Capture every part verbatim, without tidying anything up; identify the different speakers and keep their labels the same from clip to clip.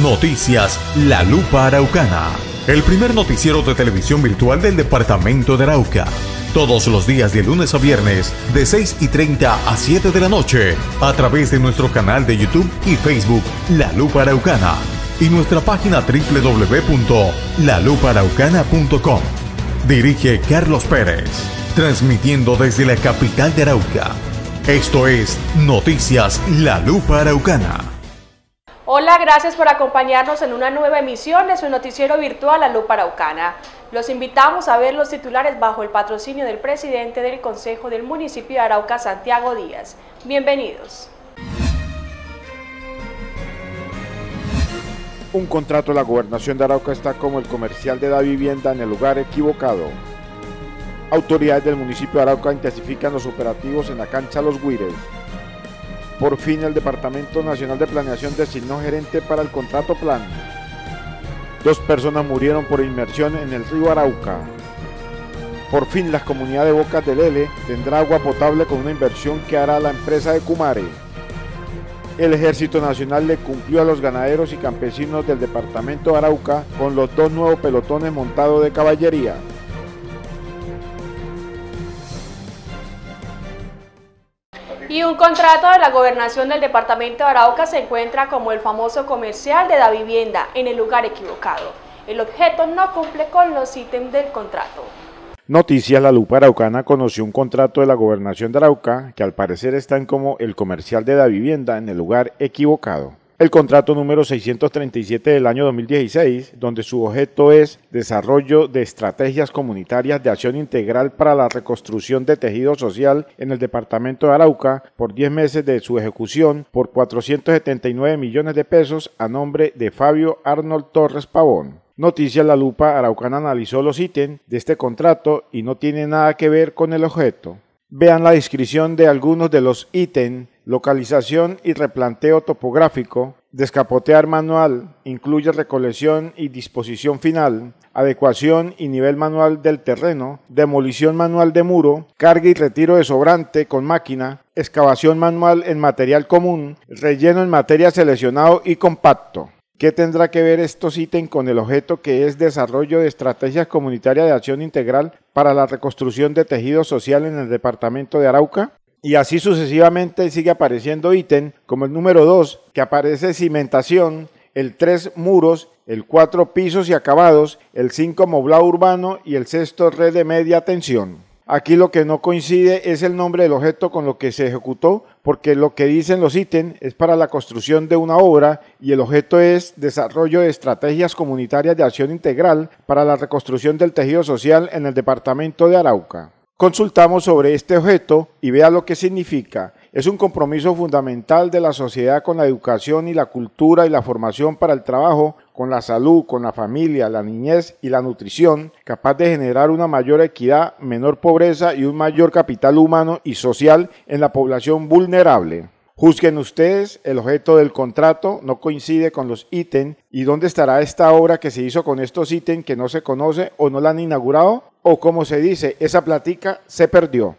Speaker 1: Noticias La Lupa Araucana, el primer noticiero de televisión virtual del departamento de Arauca. Todos los días de lunes a viernes, de seis y treinta a siete de la noche, a través de nuestro canal de YouTube y Facebook La Lupa Araucana y nuestra página doble u doble u doble u punto la lupa araucana punto com. Dirige Carlos Pérez, transmitiendo desde la capital de Arauca. Esto es Noticias La Lupa Araucana.
Speaker 2: Hola, gracias por acompañarnos en una nueva emisión de su noticiero virtual La Lupa Araucana. Los invitamos a ver los titulares bajo el patrocinio del presidente del Consejo del Municipio de Arauca, Santiago Díaz. Bienvenidos.
Speaker 3: Un contrato de la Gobernación de Arauca está como el comercial de Da Vivienda en el lugar equivocado. Autoridades del municipio de Arauca intensifican los operativos en la cancha Los Guires. Por fin el Departamento Nacional de Planeación designó gerente para el contrato plan. Dos personas murieron por inmersión en el río Arauca. Por fin la comunidad de Bocas del Ele tendrá agua potable con una inversión que hará la empresa de Cumare. El Ejército Nacional le cumplió a los ganaderos y campesinos del departamento de Arauca con los dos nuevos pelotones montados de caballería.
Speaker 2: Y un contrato de la gobernación del departamento de Arauca se encuentra como el famoso comercial de Da Vivienda en el lugar equivocado. El objeto no cumple con los ítems del contrato.
Speaker 3: Noticias La Lupa Araucana conoció un contrato de la gobernación de Arauca que al parecer está en como el comercial de Da Vivienda en el lugar equivocado. El contrato número seiscientos treinta y siete del año dos mil dieciséis, donde su objeto es desarrollo de estrategias comunitarias de acción integral para la reconstrucción de tejido social en el departamento de Arauca por diez meses de su ejecución por cuatrocientos setenta y nueve millones de pesos a nombre de Fabio Arnold Torres Pavón. Noticias La Lupa Araucana analizó los ítems de este contrato y no tiene nada que ver con el objeto. Vean la descripción de algunos de los ítems: localización y replanteo topográfico, descapotear manual, incluye recolección y disposición final, adecuación y nivel manual del terreno, demolición manual de muro, carga y retiro de sobrante con máquina, excavación manual en material común, relleno en materia seleccionado y compacto. ¿Qué tendrá que ver estos ítems con el objeto que es desarrollo de estrategias comunitarias de acción integral para la reconstrucción de tejido social en el departamento de Arauca? Y así sucesivamente sigue apareciendo ítem como el número dos, que aparece cimentación, el tres muros, el cuatro pisos y acabados, el cinco moblado urbano y el sexto red de media tensión. Aquí lo que no coincide es el nombre del objeto con lo que se ejecutó, porque lo que dicen los ítems es para la construcción de una obra y el objeto es desarrollo de estrategias comunitarias de acción integral para la reconstrucción del tejido social en el departamento de Arauca. Consultamos sobre este objeto y vea lo que significa. Es un compromiso fundamental de la sociedad con la educación y la cultura y la formación para el trabajo, con la salud, con la familia, la niñez y la nutrición, capaz de generar una mayor equidad, menor pobreza y un mayor capital humano y social en la población vulnerable. Juzguen ustedes, el objeto del contrato no coincide con los ítems. ¿Y dónde estará esta obra que se hizo con estos ítems que no se conoce o no la han inaugurado? O como se dice, esa platica se perdió.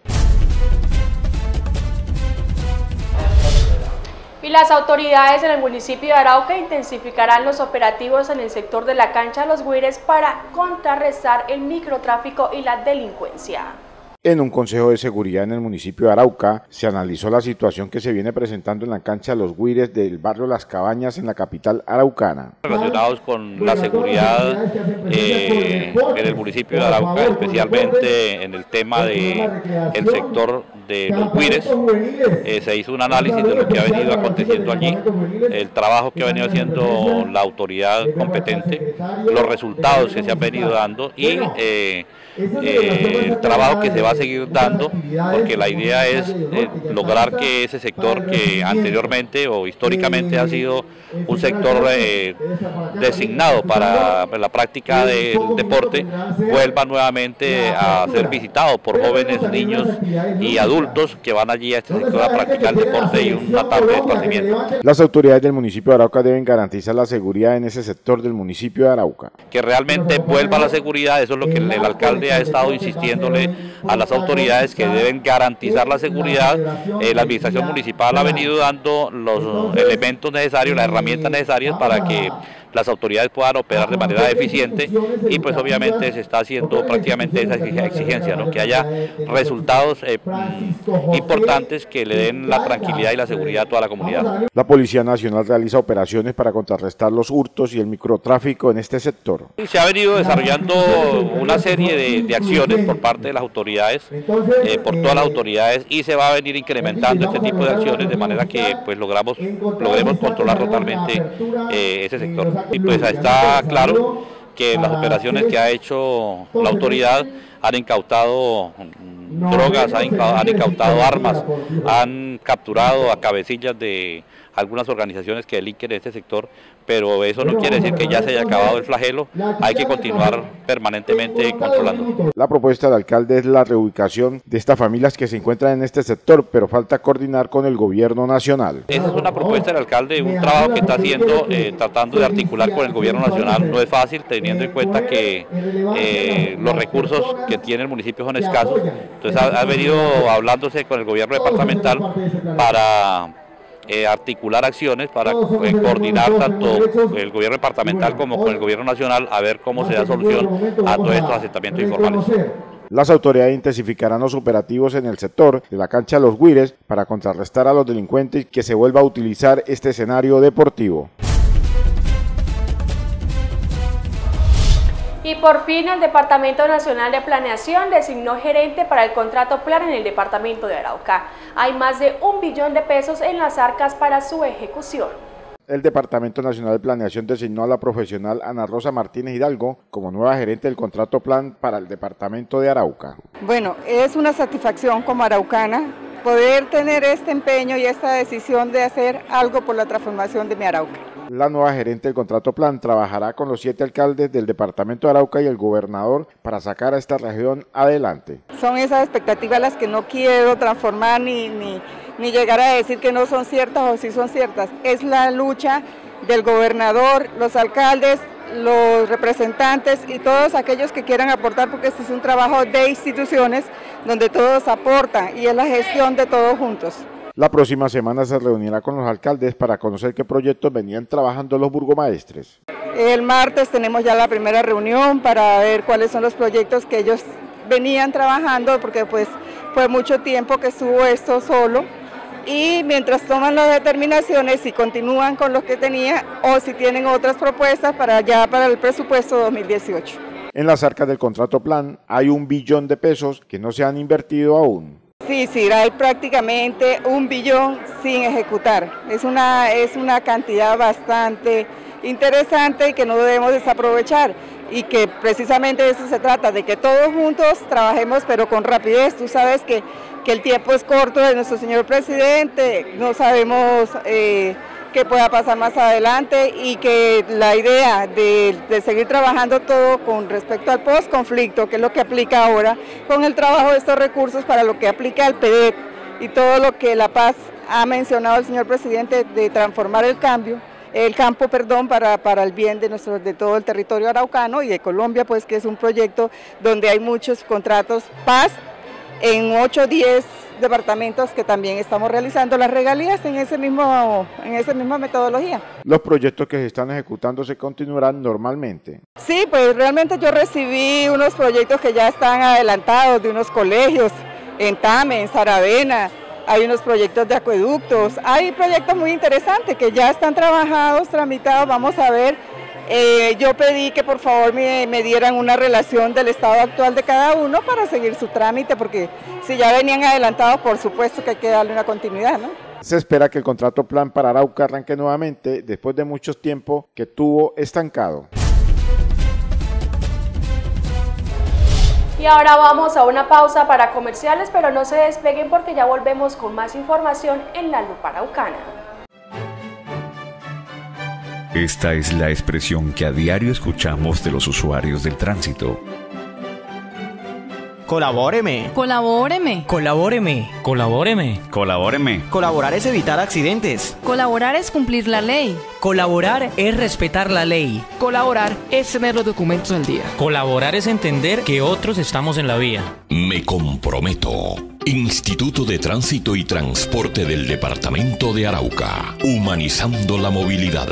Speaker 2: Y las autoridades en el municipio de Arauca intensificarán los operativos en el sector de la cancha Los Guires para contrarrestar el microtráfico y la delincuencia.
Speaker 3: En un consejo de seguridad en el municipio de Arauca se analizó la situación que se viene presentando en la cancha Los Guires del barrio Las Cabañas en la capital araucana.
Speaker 4: Relacionados con la seguridad eh, en el municipio de Arauca, especialmente en el tema del sector de Los Guires, eh, se hizo un análisis de lo que ha venido aconteciendo allí, el trabajo que ha venido haciendo la autoridad competente, los resultados que se han venido dando y eh, eh, el trabajo que se va a seguir dando, porque la idea es eh, lograr que ese sector que anteriormente o históricamente ha sido un sector eh, designado para la práctica del deporte vuelva nuevamente a ser visitado por jóvenes, niños y adultos adultos que van allí a este sector a practicar deporte y una tarde de esparcimiento.
Speaker 3: Las autoridades del municipio de Arauca deben garantizar la seguridad en ese sector del municipio de Arauca.
Speaker 4: Que realmente vuelva la seguridad, eso es lo que el, el alcalde ha estado insistiéndole a las autoridades, que deben garantizar la seguridad. Eh, la administración municipal ha venido dando los elementos necesarios, las herramientas necesarias para que las autoridades puedan operar de manera eficiente, y pues obviamente se está haciendo prácticamente esa exigencia, ¿no? Que haya resultados eh, importantes que le den la tranquilidad y la seguridad a toda la comunidad.
Speaker 3: La Policía Nacional realiza operaciones para contrarrestar los hurtos y el microtráfico en este sector.
Speaker 4: Y se ha venido desarrollando una serie de, de acciones por parte de las autoridades, eh, por todas las autoridades, y se va a venir incrementando este tipo de acciones de manera que pues logramos, logremos controlar totalmente eh, ese sector. Y pues está claro que las operaciones que ha hecho la autoridad han incautado drogas, han incautado, han incautado armas, han capturado a cabecillas de algunas organizaciones que delinquen en este sector, pero eso no quiere decir que ya se haya acabado el flagelo, hay que continuar permanentemente controlando.
Speaker 3: La propuesta del alcalde es la reubicación de estas familias que se encuentran en este sector, pero falta coordinar con el gobierno nacional.
Speaker 4: Esa es una propuesta del alcalde, un trabajo que está haciendo, eh, tratando de articular con el gobierno nacional. No es fácil, teniendo en cuenta que eh, los recursos que tiene el municipio son escasos, entonces ha, ha venido hablándose con el gobierno departamental para Eh, articular acciones para eh, coordinar tanto el gobierno departamental como con el gobierno nacional, a ver cómo se da solución a todos estos asentamientos informales.
Speaker 3: Las autoridades intensificarán los operativos en el sector de la cancha de los Guires para contrarrestar a los delincuentes y que se vuelva a utilizar este escenario deportivo.
Speaker 2: Y por fin el Departamento Nacional de Planeación designó gerente para el contrato plan en el departamento de Arauca. Hay más de un billón de pesos en las arcas para su ejecución.
Speaker 3: El Departamento Nacional de Planeación designó a la profesional Ana Rosa Martínez Hidalgo como nueva gerente del contrato plan para el departamento de Arauca.
Speaker 5: Bueno, es una satisfacción como araucana poder tener este empeño y esta decisión de hacer algo por la transformación de mi Arauca.
Speaker 3: La nueva gerente del contrato plan trabajará con los siete alcaldes del departamento de Arauca y el gobernador para sacar a esta región adelante.
Speaker 5: Son esas expectativas las que no quiero transformar ni, ni, ni llegar a decir que no son ciertas o sí son ciertas. Es la lucha del gobernador, los alcaldes, los representantes y todos aquellos que quieran aportar, porque este es un trabajo de instituciones donde todos aportan y es la gestión de todos juntos.
Speaker 3: La próxima semana se reunirá con los alcaldes para conocer qué proyectos venían trabajando los burgomaestres.
Speaker 5: El martes tenemos ya la primera reunión para ver cuáles son los proyectos que ellos venían trabajando, porque pues fue mucho tiempo que estuvo esto solo, y mientras toman las determinaciones si continúan con lo que tenían o si tienen otras propuestas para ya para el presupuesto dos mil dieciocho.
Speaker 3: En las arcas del contrato plan hay un billón de pesos que no se han invertido aún.
Speaker 5: Sí, sí, hay prácticamente un billón sin ejecutar. Es una, es una cantidad bastante interesante y que no debemos desaprovechar, y que precisamente de eso se trata, de que todos juntos trabajemos pero con rapidez. Tú sabes que, que el tiempo es corto de nuestro señor presidente, no sabemos eh, qué pueda pasar más adelante, y que la idea de, de seguir trabajando todo con respecto al post-conflicto, que es lo que aplica ahora, con el trabajo de estos recursos para lo que aplica el P E D E C y todo lo que La Paz ha mencionado el señor presidente de transformar el cambio, el campo, perdón, para, para el bien de, nuestro, de todo el territorio araucano y de Colombia, pues que es un proyecto donde hay muchos contratos Paz en ocho o diez departamentos que también estamos realizando las regalías en ese mismo en esa misma metodología.
Speaker 3: Los proyectos que se están ejecutando se continuarán normalmente.
Speaker 5: Sí, pues realmente yo recibí unos proyectos que ya están adelantados de unos colegios en Tame, en Saravena. Hay unos proyectos de acueductos, hay proyectos muy interesantes que ya están trabajados, tramitados. Vamos a ver, eh, yo pedí que por favor me, me dieran una relación del estado actual de cada uno para seguir su trámite, porque si ya venían adelantados, por supuesto que hay que darle una continuidad, ¿no?
Speaker 3: Se espera que el contrato plan para Arauca arranque nuevamente después de mucho tiempo que tuvo estancado.
Speaker 2: Y ahora vamos a una pausa para comerciales, pero no se despeguen porque ya volvemos con más información en La Lupa Araucana.
Speaker 6: Esta es la expresión que a diario escuchamos de los usuarios del tránsito.
Speaker 7: Colabóreme.
Speaker 8: Colabóreme.
Speaker 9: Colabóreme. Colabóreme.
Speaker 6: Colabóreme.
Speaker 7: Colaborar es evitar accidentes.
Speaker 8: Colaborar es cumplir la ley.
Speaker 9: Colaborar es respetar la ley.
Speaker 10: Colaborar es tener los documentos al día.
Speaker 9: Colaborar es entender que otros estamos en la vía.
Speaker 11: Me comprometo. Instituto de Tránsito y Transporte del Departamento de Arauca. Humanizando la movilidad.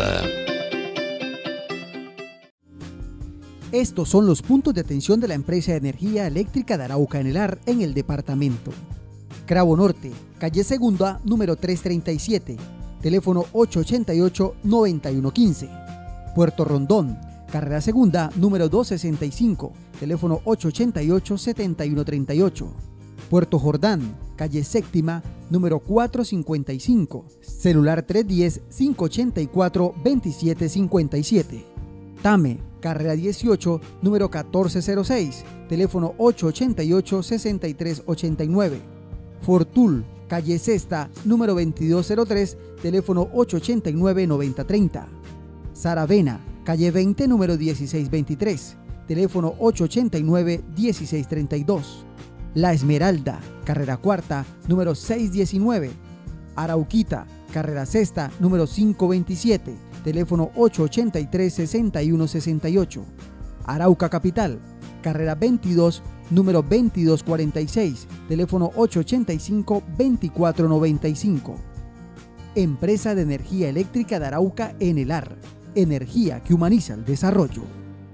Speaker 12: Estos son los puntos de atención de la empresa de energía eléctrica de Arauca Enelar en el departamento. Cravo Norte, calle Segunda, número trescientos treinta y siete, teléfono ocho ocho ocho, nueve uno uno cinco. Puerto Rondón, carrera Segunda, número doscientos sesenta y cinco, teléfono ocho ocho ocho, siete uno tres ocho. Puerto Jordán, calle Séptima, número cuatrocientos cincuenta y cinco, celular tres uno cero, cinco ocho cuatro, dos siete cinco siete. Tame, carrera dieciocho, número catorce cero seis, teléfono ocho ocho ocho, seis tres ocho nueve. Fortul, calle Sexta, número veintidós cero tres, teléfono ocho ocho nueve, nueve cero tres cero. Saravena, calle veinte, número dieciséis veintitrés, teléfono ocho ocho nueve, dieciséis treinta y dos. La Esmeralda, carrera cuarta, número seiscientos diecinueve. Arauquita, carrera sexta, número quinientos veintisiete, teléfono ocho ocho tres, seis uno seis ocho. Arauca Capital, carrera veintidós, número veintidós cuarenta y seis, teléfono ocho ocho cinco, veinticuatro noventa y cinco. Empresa de Energía Eléctrica de Arauca Enelar, energía que humaniza el desarrollo.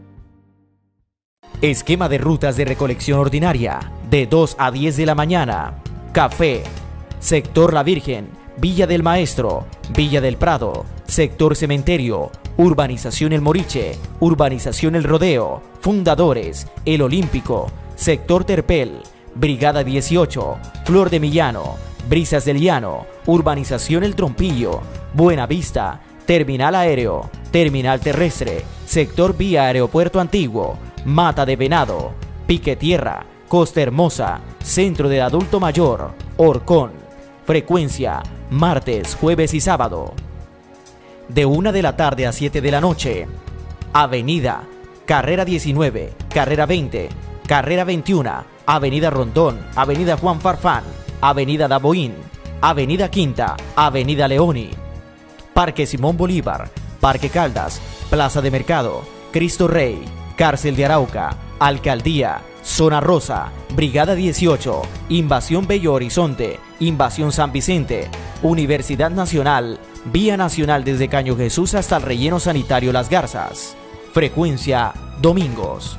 Speaker 13: Esquema de rutas de recolección ordinaria, de dos a diez de la mañana. Café, sector La Virgen, Villa del Maestro, Villa del Prado, sector Cementerio, Urbanización El Moriche, Urbanización El Rodeo, Fundadores, El Olímpico, sector Terpel, Brigada dieciocho, Flor de Millano, Brisas del Llano, Urbanización El Trompillo, Buena Vista, Terminal Aéreo, Terminal Terrestre, sector Vía Aeropuerto Antiguo, Mata de Venado, Pique Tierra, Costa Hermosa, Centro de Adulto Mayor, Orcón. Frecuencia, martes, jueves y sábado. De una de la tarde a siete de la noche. Avenida, Carrera diecinueve, Carrera veinte, Carrera veintiuno, Avenida Rondón, Avenida Juan Farfán, Avenida Daboín, Avenida Quinta, Avenida Leoni. Parque Simón Bolívar, Parque Caldas, Plaza de Mercado, Cristo Rey, Cárcel de Arauca, Alcaldía, Zona Rosa, Brigada dieciocho, Invasión Bello Horizonte, Invasión San Vicente, Universidad Nacional, Vía Nacional desde Caño Jesús hasta el Relleno Sanitario Las Garzas. Frecuencia, domingos.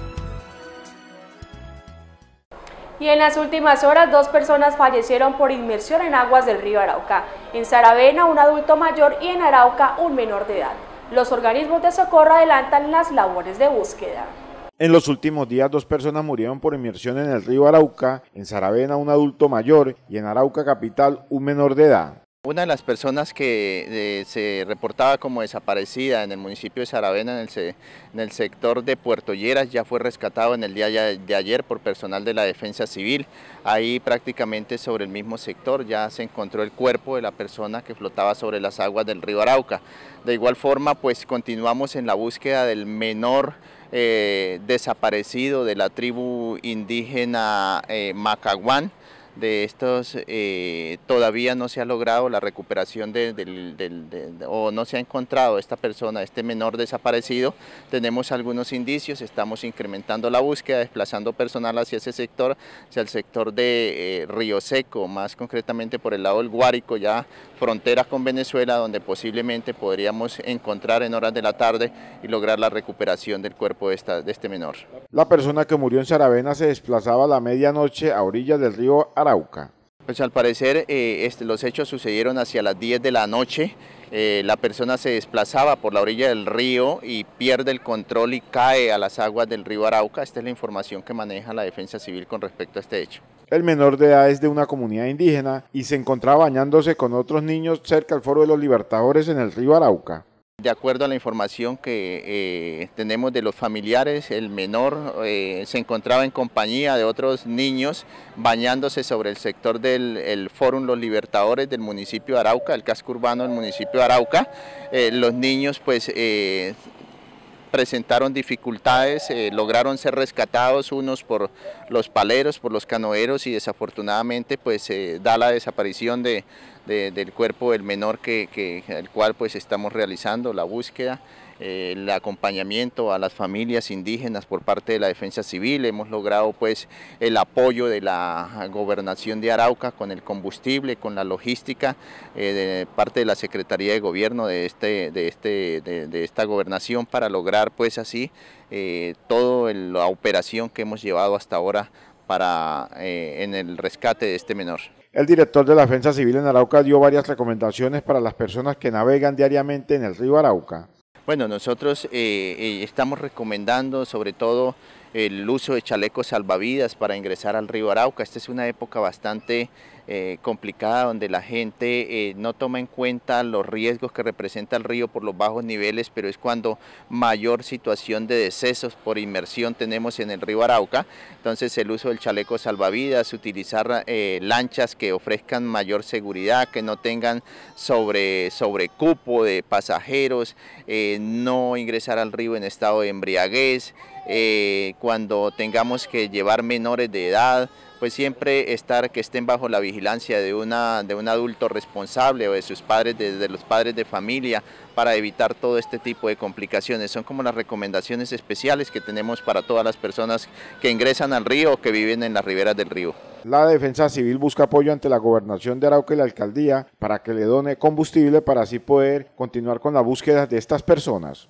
Speaker 2: Y en las últimas horas, dos personas fallecieron por inmersión en aguas del río Arauca. En Saravena, un adulto mayor y en Arauca, un menor de edad. Los organismos de socorro adelantan las labores de búsqueda.
Speaker 3: En los últimos días, dos personas murieron por inmersión en el río Arauca, en Saravena un adulto mayor y en Arauca Capital un menor de edad.
Speaker 14: Una de las personas que eh, se reportaba como desaparecida en el municipio de Saravena, en el, en el sector de Puerto Lleras, ya fue rescatado en el día de ayer por personal de la Defensa Civil. Ahí prácticamente sobre el mismo sector ya se encontró el cuerpo de la persona que flotaba sobre las aguas del río Arauca. De igual forma, pues continuamos en la búsqueda del menor eh, desaparecido de la tribu indígena eh, Macaguán. De estos eh, todavía no se ha logrado la recuperación de, de, de, de, de, o no se ha encontrado esta persona, este menor desaparecido. Tenemos algunos indicios, estamos incrementando la búsqueda, desplazando personal hacia ese sector, hacia el sector de eh, Río Seco, más concretamente por el lado del Guárico, ya frontera con Venezuela, donde posiblemente podríamos encontrar en horas de la tarde y lograr la recuperación del cuerpo de, esta, de este menor.
Speaker 3: La persona que murió en Saravena se desplazaba a la medianoche a orillas del río Arauca.
Speaker 14: Pues al parecer eh, este, los hechos sucedieron hacia las diez de la noche. Eh, la persona se desplazaba por la orilla del río y pierde el control y cae a las aguas del río Arauca. Esta es la información que maneja la Defensa Civil con respecto a este hecho.
Speaker 3: El menor de edad es de una comunidad indígena y se encontraba bañándose con otros niños cerca al Foro de los Libertadores en el río Arauca.
Speaker 14: De acuerdo a la información que eh, tenemos de los familiares, el menor eh, se encontraba en compañía de otros niños bañándose sobre el sector del el Fórum Los Libertadores del municipio de Arauca, el casco urbano del municipio de Arauca. Eh, los niños pues eh, presentaron dificultades, eh, lograron ser rescatados unos por los paleros, por los canoeros, y desafortunadamente pues eh, da la desaparición de, de, del cuerpo del menor que, que, el cual pues estamos realizando la búsqueda. Eh, el acompañamiento a las familias indígenas por parte de la Defensa Civil. Hemos logrado pues el apoyo de la Gobernación de Arauca con el combustible, con la logística, eh, de parte de la Secretaría de Gobierno de, este, de, este, de, de esta gobernación, para lograr pues así eh, toda la operación que hemos llevado hasta ahora para, eh, en el rescate de este menor.
Speaker 3: El director de la Defensa Civil en Arauca dio varias recomendaciones para las personas que navegan diariamente en el río Arauca.
Speaker 14: Bueno, nosotros eh, eh, estamos recomendando sobre todo el uso de chalecos salvavidas para ingresar al río Arauca. Esta es una época bastante eh, complicada, donde la gente eh, no toma en cuenta los riesgos que representa el río por los bajos niveles, pero es cuando mayor situación de decesos por inmersión tenemos en el río Arauca. Entonces el uso del chaleco salvavidas, utilizar eh, lanchas que ofrezcan mayor seguridad, que no tengan sobre, sobrecupo de pasajeros, eh, no ingresar al río en estado de embriaguez. Eh, cuando tengamos que llevar menores de edad, pues siempre estar, que estén bajo la vigilancia de, una, de un adulto responsable o de sus padres, de, de los padres de familia, para evitar todo este tipo de complicaciones. Son como las recomendaciones especiales que tenemos para todas las personas que ingresan al río o que viven en las riberas del río.
Speaker 3: La Defensa Civil busca apoyo ante la Gobernación de Arauca y la Alcaldía para que le done combustible para así poder continuar con la búsqueda de estas personas.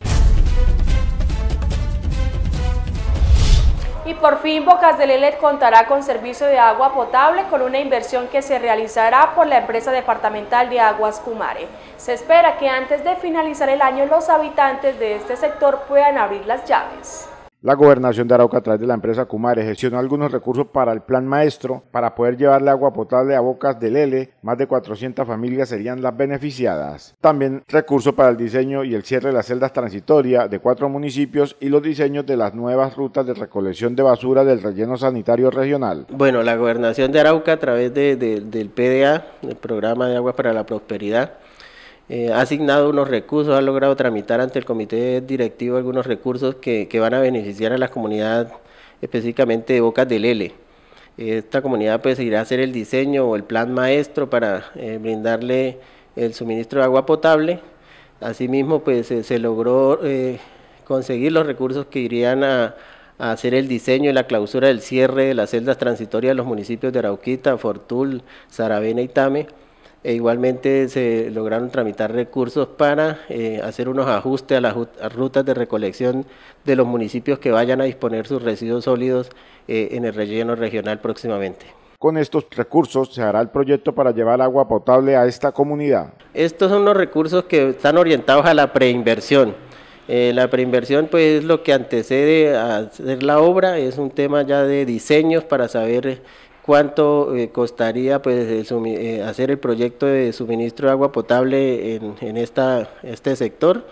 Speaker 2: Y por fin Bocas del Lele contará con servicio de agua potable con una inversión que se realizará por la empresa departamental de Aguas Cumare. Se espera que antes de finalizar el año los habitantes de este sector puedan abrir las llaves.
Speaker 3: La Gobernación de Arauca, a través de la empresa Cumare, gestionó algunos recursos para el Plan Maestro para poder llevarle agua potable a Bocas del Lele. Más de cuatrocientas familias serían las beneficiadas. También recursos para el diseño y el cierre de las celdas transitorias de cuatro municipios y los diseños de las nuevas rutas de recolección de basura del relleno sanitario regional.
Speaker 15: Bueno, la Gobernación de Arauca, a través de, de, del P D A, el Programa de Aguas para la Prosperidad, Eh, ha asignado unos recursos, ha logrado tramitar ante el comité directivo algunos recursos que, que van a beneficiar a la comunidad, específicamente de Bocas del Lele. Esta comunidad pues irá a hacer el diseño o el plan maestro para eh, brindarle el suministro de agua potable. Asimismo pues eh, se logró eh, conseguir los recursos que irían a, a hacer el diseño y la clausura del cierre de las celdas transitorias de los municipios de Arauquita, Fortul, Saravena y Tame. E igualmente se lograron tramitar recursos para eh, hacer unos ajustes a las rutas de recolección de los municipios que vayan a disponer sus residuos sólidos eh, en el relleno regional próximamente.
Speaker 3: Con estos recursos se hará el proyecto para llevar agua potable a esta comunidad.
Speaker 15: Estos son los recursos que están orientados a la preinversión. Eh, la preinversión pues es lo que antecede a hacer la obra, es un tema ya de diseños para saber cuánto eh, costaría pues el, eh, hacer el proyecto de suministro de agua potable en, en esta, este sector.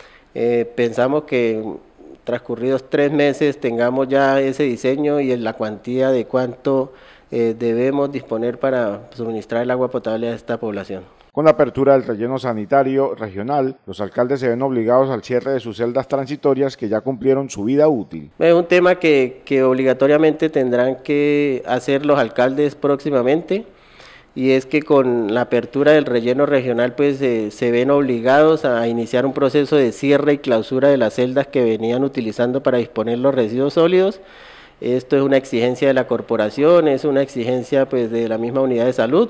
Speaker 15: Eh, pensamos que transcurridos tres meses tengamos ya ese diseño y en la cuantía de cuánto eh, debemos disponer para suministrar el agua potable a esta población.
Speaker 3: Con la apertura del relleno sanitario regional, los alcaldes se ven obligados al cierre de sus celdas transitorias que ya cumplieron su vida útil.
Speaker 15: Es un tema que, que obligatoriamente tendrán que hacer los alcaldes próximamente, y es que con la apertura del relleno regional pues eh, se ven obligados a iniciar un proceso de cierre y clausura de las celdas que venían utilizando para disponer los residuos sólidos. Esto es una exigencia de la corporación, es una exigencia pues de la misma unidad de salud,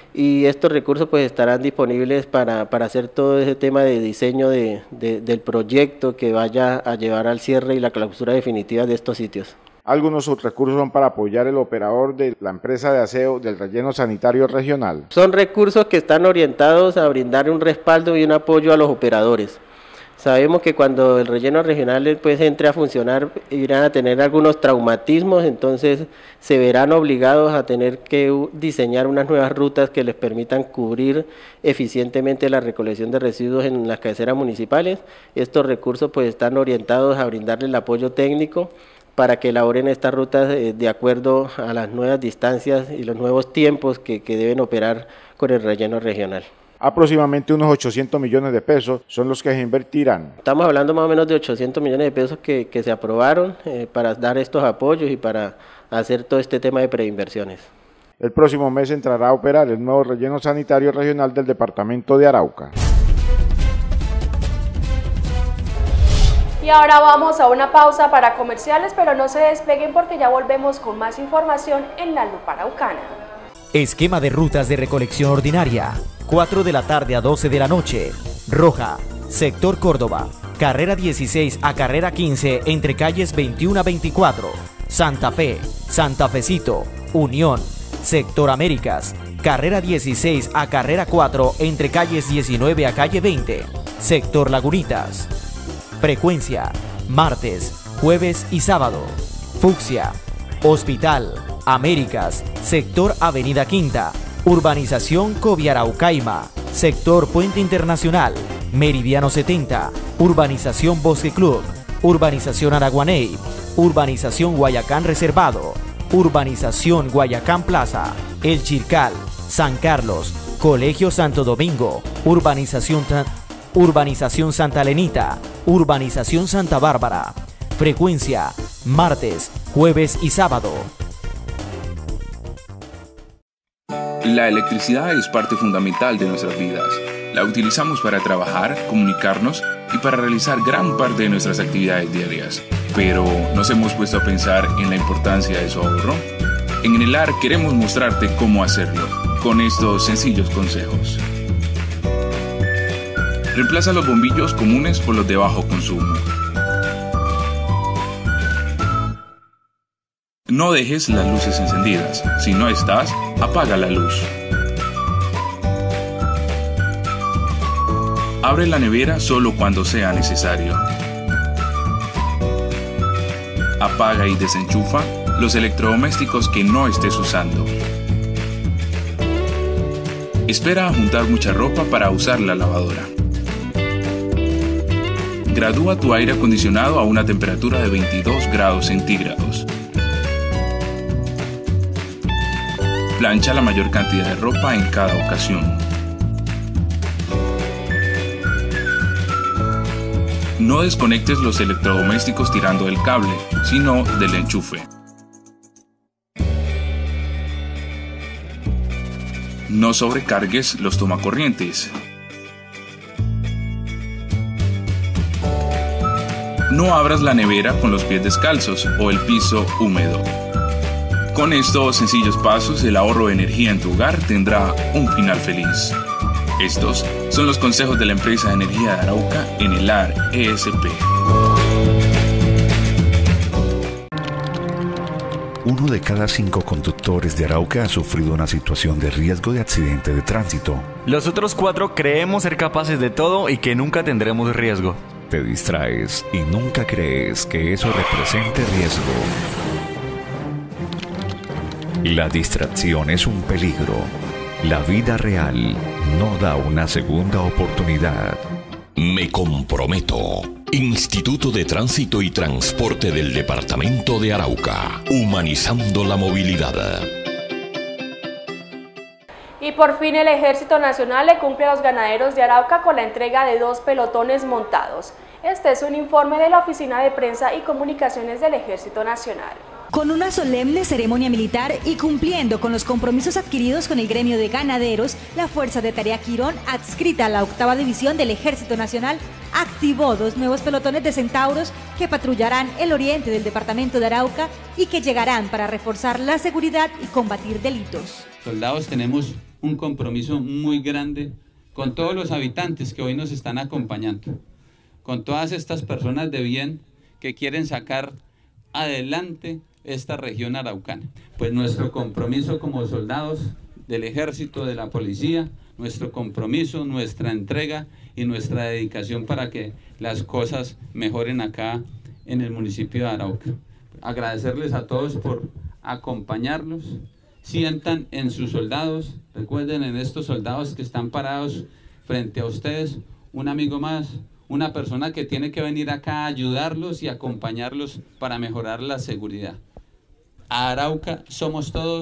Speaker 15: y estos recursos pues estarán disponibles para, para hacer todo ese tema de diseño de, de, del proyecto que vaya a llevar al cierre y la clausura definitiva de estos sitios.
Speaker 3: Algunos subrecursos son para apoyar el operador de la empresa de aseo del relleno sanitario regional.
Speaker 15: Son recursos que están orientados a brindar un respaldo y un apoyo a los operadores. Sabemos que cuando el relleno regional pues entre a funcionar irán a tener algunos traumatismos, entonces se verán obligados a tener que diseñar unas nuevas rutas que les permitan cubrir eficientemente la recolección de residuos en las cabeceras municipales. Estos recursos pues están orientados a brindarle el apoyo técnico para que elaboren estas rutas de acuerdo a las nuevas distancias y los nuevos tiempos que, que deben operar con el relleno regional.
Speaker 3: Aproximadamente unos ochocientos millones de pesos son los que se invertirán.
Speaker 15: Estamos hablando más o menos de ochocientos millones de pesos que, que se aprobaron eh, para dar estos apoyos y para hacer todo este tema de preinversiones.
Speaker 3: El próximo mes entrará a operar el nuevo relleno sanitario regional del departamento de Arauca.
Speaker 2: Y ahora vamos a una pausa para comerciales, pero no se despeguen porque ya volvemos con más información en La Lupa Araucana.
Speaker 13: Esquema de rutas de recolección ordinaria, cuatro de la tarde a doce de la noche. Roja, sector Córdoba, carrera dieciséis a carrera quince entre calles veintiuno a veinticuatro. Santa Fe, Santa Fecito, Unión, sector Américas, carrera dieciséis a carrera cuatro entre calles diecinueve a calle veinte. Sector Lagunitas. Frecuencia, martes, jueves y sábado. Fucsia, Hospital, Américas, sector Avenida Quinta, Urbanización Coviaraucaima, sector Puente Internacional, Meridiano setenta, Urbanización Bosque Club, Urbanización Araguaney, Urbanización Guayacán Reservado, Urbanización Guayacán Plaza, El Chircal, San Carlos, Colegio Santo Domingo, Urbanización Urbanización Santa Lenita, Urbanización Santa Bárbara. Frecuencia, martes, jueves y sábado.
Speaker 16: La electricidad es parte fundamental de nuestras vidas. La utilizamos para trabajar, comunicarnos y para realizar gran parte de nuestras actividades diarias. Pero, ¿nos hemos puesto a pensar en la importancia de su ahorro? En Enelar queremos mostrarte cómo hacerlo, con estos sencillos consejos. Reemplaza los bombillos comunes por los de bajo consumo. No dejes las luces encendidas. Si no estás, apaga la luz. Abre la nevera solo cuando sea necesario. Apaga y desenchufa los electrodomésticos que no estés usando. Espera a juntar mucha ropa para usar la lavadora. Gradúa tu aire acondicionado a una temperatura de veintidós grados centígrados. Plancha la mayor cantidad de ropa en cada ocasión. No desconectes los electrodomésticos tirando del cable, sino del enchufe. No sobrecargues los tomacorrientes. No abras la nevera con los pies descalzos o el piso húmedo. Con estos sencillos pasos, el ahorro de energía en tu hogar tendrá un final feliz. Estos son los consejos de la empresa de energía de Arauca, Enelar E S P.
Speaker 6: Uno de cada cinco conductores de Arauca ha sufrido una situación de riesgo de accidente de tránsito.
Speaker 17: Los otros cuatro creemos ser capaces de todo y que nunca tendremos riesgo.
Speaker 6: Te distraes y nunca crees que eso represente riesgo. La distracción es un peligro. La vida real no da una segunda oportunidad.
Speaker 11: Me comprometo. Instituto de Tránsito y Transporte del Departamento de Arauca. Humanizando la movilidad.
Speaker 2: Y por fin el Ejército Nacional le cumple a los ganaderos de Arauca con la entrega de dos pelotones montados. Este es un informe de la Oficina de Prensa y Comunicaciones del Ejército Nacional.
Speaker 18: Con una solemne ceremonia militar y cumpliendo con los compromisos adquiridos con el gremio de ganaderos, la Fuerza de Tarea Quirón, adscrita a la octava división del Ejército Nacional, activó dos nuevos pelotones de centauros que patrullarán el oriente del departamento de Arauca y que llegarán para reforzar la seguridad y combatir delitos.
Speaker 19: Soldados, tenemos un compromiso muy grande con todos los habitantes que hoy nos están acompañando, con todas estas personas de bien que quieren sacar adelante esta región araucana. Pues nuestro compromiso como soldados del ejército, de la policía, nuestro compromiso, nuestra entrega y nuestra dedicación para que las cosas mejoren acá en el municipio de Arauca. Agradecerles a todos por acompañarnos, sientan en sus soldados, recuerden en estos soldados que están parados frente a ustedes, un amigo más, una persona que tiene que venir acá a ayudarlos y acompañarlos para mejorar la seguridad. A Arauca somos todos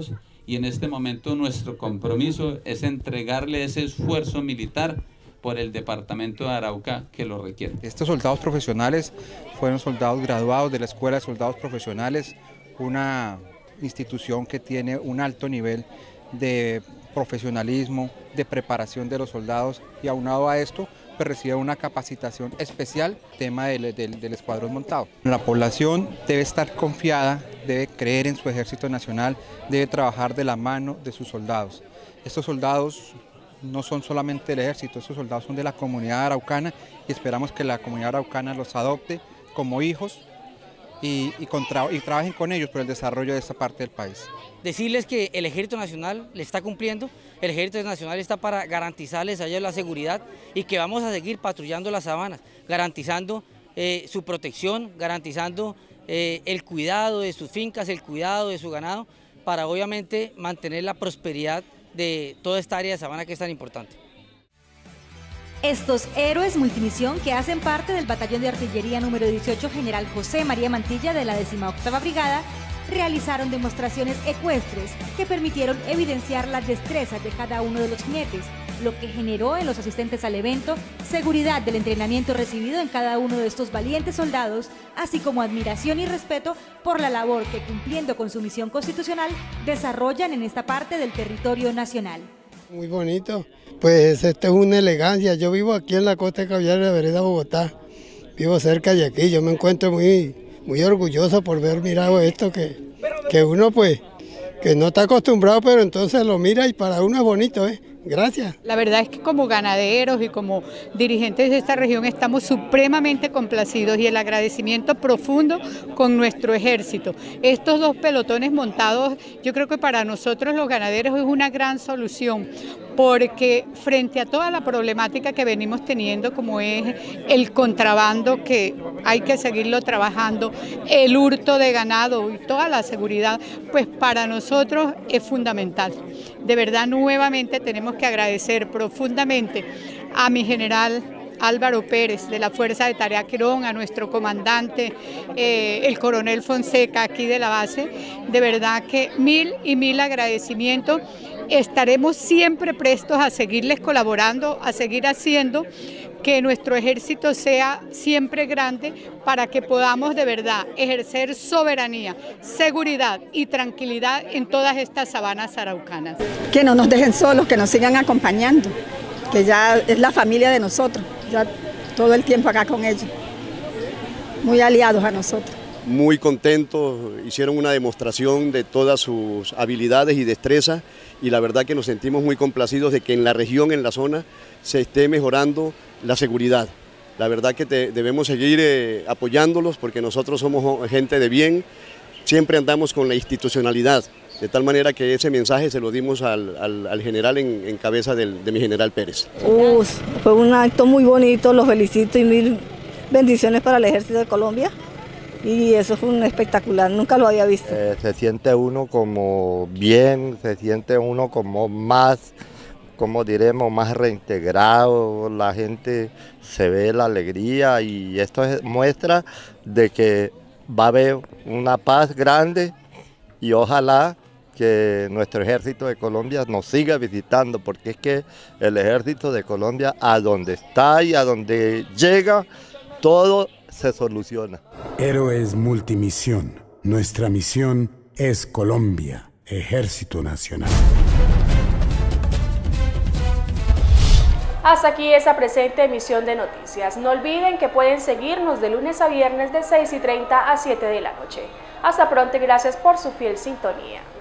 Speaker 19: y en este momento nuestro compromiso es entregarle ese esfuerzo militar por el departamento de Arauca que lo requiere.
Speaker 20: Estos soldados profesionales fueron soldados graduados de la Escuela de Soldados Profesionales, una institución que tiene un alto nivel de profesionalismo, de preparación de los soldados, y aunado a esto pues recibe una capacitación especial, tema del, del, del escuadrón montado. La población debe estar confiada, debe creer en su ejército nacional, debe trabajar de la mano de sus soldados. Estos soldados no son solamente del ejército, estos soldados son de la comunidad araucana y esperamos que la comunidad araucana los adopte como hijos y, y, contra, y trabajen con ellos por el desarrollo de esta parte del país.
Speaker 21: Decirles que el Ejército Nacional le está cumpliendo, el Ejército Nacional está para garantizarles a ellos la seguridad y que vamos a seguir patrullando las sabanas, garantizando eh, su protección, garantizando eh, el cuidado de sus fincas, el cuidado de su ganado, para obviamente mantener la prosperidad de toda esta área de sabana que es tan importante.
Speaker 18: Estos héroes multimisión que hacen parte del Batallón de Artillería número dieciocho General José María Mantilla de la decimoctava Brigada realizaron demostraciones ecuestres que permitieron evidenciar las destrezas de cada uno de los jinetes, lo que generó en los asistentes al evento seguridad del entrenamiento recibido en cada uno de estos valientes soldados, así como admiración y respeto por la labor que, cumpliendo con su misión constitucional, desarrollan en esta parte del territorio nacional.
Speaker 22: Muy bonito, pues esto es una elegancia. Yo vivo aquí en la costa de Caviar de la vereda Bogotá, vivo cerca de aquí, yo me encuentro muy, muy orgulloso por ver mirado esto que, que uno pues, que no está acostumbrado, pero entonces lo mira y para uno es bonito, ¿eh? Gracias.
Speaker 23: La verdad es que como ganaderos y como dirigentes de esta región estamos supremamente complacidos y el agradecimiento profundo con nuestro ejército. Estos dos pelotones montados, yo creo que para nosotros los ganaderos es una gran solución, porque frente a toda la problemática que venimos teniendo, como es el contrabando, que hay que seguirlo trabajando, el hurto de ganado y toda la seguridad, pues para nosotros es fundamental. De verdad, nuevamente tenemos que agradecer profundamente a mi general Álvaro Pérez de la Fuerza de Tarea Quirón, a nuestro comandante, eh, el coronel Fonseca, aquí de la base. De verdad que mil y mil agradecimientos. Estaremos siempre prestos a seguirles colaborando, a seguir haciendo que nuestro ejército sea siempre grande para que podamos de verdad ejercer soberanía, seguridad y tranquilidad en todas estas sabanas araucanas.
Speaker 24: Que no nos dejen solos, que nos sigan acompañando, que ya es la familia de nosotros, ya todo el tiempo acá con ellos, muy aliados a nosotros.
Speaker 25: Muy contentos, hicieron una demostración de todas sus habilidades y destrezas y la verdad que nos sentimos muy complacidos de que en la región, en la zona, se esté mejorando la seguridad. La verdad que te, debemos seguir eh, apoyándolos porque nosotros somos gente de bien, siempre andamos con la institucionalidad, de tal manera que ese mensaje se lo dimos al, al, al general en, en cabeza del, de mi general Pérez.
Speaker 24: Uh, fue un acto muy bonito, los felicito y mil bendiciones para el Ejército de Colombia. Y eso fue un espectacular, nunca lo había visto.
Speaker 26: Eh, se siente uno como bien, se siente uno como más, como diremos, más reintegrado, la gente se ve la alegría y esto es, muestra de que va a haber una paz grande y ojalá que nuestro ejército de Colombia nos siga visitando, porque es que el ejército de Colombia a donde está y a donde llega, todo se soluciona.
Speaker 27: Héroes multimisión. Nuestra misión es Colombia, Ejército Nacional.
Speaker 2: Hasta aquí esa presente emisión de noticias. No olviden que pueden seguirnos de lunes a viernes de seis y treinta a siete de la noche. Hasta pronto y gracias por su fiel sintonía.